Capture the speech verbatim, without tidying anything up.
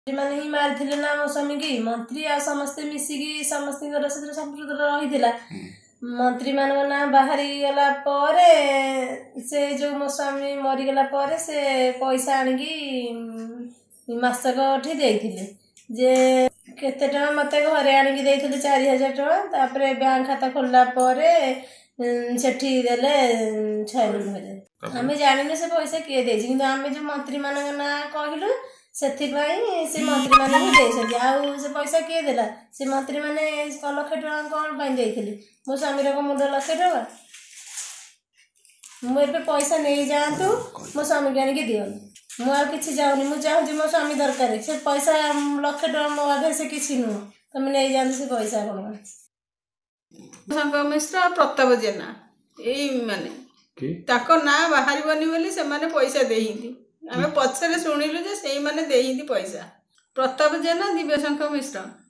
ମାନେ ହିଁ ମାରିଥିଲେ ନା ମୋ ସ୍ୱାମୀ କି ମନ୍ତ୍ରୀ ଆଉ ସମସ୍ତେ ମିଶିକି ସମସ୍ତଙ୍କର ସେଥିରେ ସମ୍ପୃକ୍ତ ରହିଥିଲା। ମନ୍ତ୍ରୀ ମାନଙ୍କ ନାଁ ବାହାରିଗଲା ପରେ ସେ ଯୋଉ ମୋ ସ୍ୱାମୀ ମରିଗଲା ପରେ ସେ ପଇସା ଆଣିକି ମାସକଠି ଦେଇଥିଲେ ଯେ କେତେ ଟଙ୍କା ମତେ ଘରେ ଆଣିକି ଦେଇଥିଲେ ଚାରି ହଜାର ଟଙ୍କା। ତାପରେ ବ୍ୟାଙ୍କ ଖାତା ଖୋଲିଲା ପରେ ସେଠି ଦେଲେ ଛୟାନବେ ହଜାର। ଆମେ ଜାଣିନୁ ସେ ପଇସା କିଏ ଦେଇଛି, କିନ୍ତୁ ଆମେ ଯୋଉ ମନ୍ତ୍ରୀ ମାନଙ୍କ ନାଁ କହିଲୁ ସେଥିପାଇଁ ସେ ମନ୍ତ୍ରୀ ମାନେ ହିଁ ଦେଇଛନ୍ତି। ଆଉ ସେ ପଇସା କିଏ ଦେଲା? ସେ ମନ୍ତ୍ରୀ ମାନେ ଲକ୍ଷେ ଟଙ୍କା କଣ ପାଇଁ ଦେଇଥିଲେ? ମୋ ସ୍ୱାମୀର ମୁଣ୍ଡ ଲକ୍ଷେ ଟଙ୍କା। ମୁଁ ଏବେ ପଇସା ନେଇଯାଆନ୍ତୁ, ମୋ ସ୍ୱାମୀକି ଆଣିକି ଦିଅନ୍ତୁ। ମୁଁ ଆଉ କିଛି ଚାହୁଁନି, ମୁଁ ଚାହୁଁଛି ମୋ ସ୍ୱାମୀ ଦରକାର। ସେ ପଇସା ଲକ୍ଷେ ଟଙ୍କା ମୋ ଆଗରେ ସେ କିଛି ନୁହଁ, ତମେ ନେଇଯାଆନ୍ତୁ ସେ ପଇସା। ଆପଣ ଶଙ୍କର ମିଶ୍ର ଆଉ ପ୍ରତାପ ଜେନା ଏଇ ମାନେ ତାଙ୍କ ନାଁ ବାହାରିବନି ବୋଲି ସେମାନେ ପଇସା ଦେଇଛନ୍ତି। ଆମେ ପଛରେ ଶୁଣିଲୁ ଯେ ସେଇମାନେ ଦେଇଛନ୍ତି ପଇସା। ପ୍ରତାପ ଜେନା, ଦିବ୍ୟଶଙ୍କର ମିଶ୍ର।